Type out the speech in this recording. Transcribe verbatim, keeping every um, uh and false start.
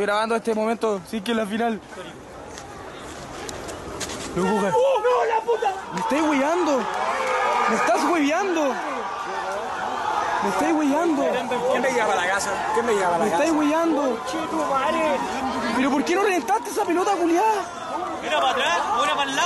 Estoy grabando este momento, sí que es la final. ¡No, no, la puta! ¡Me estáis hueando! ¡Me estás hueveando! ¡Me estáis hueveando! ¿Quién me lleva para la casa? ¿Quién me lleva para la ¡Me casa? estáis hueveando! ¿Pero por qué no reventaste esa pelota, culiada? Mira para atrás, una para el lado.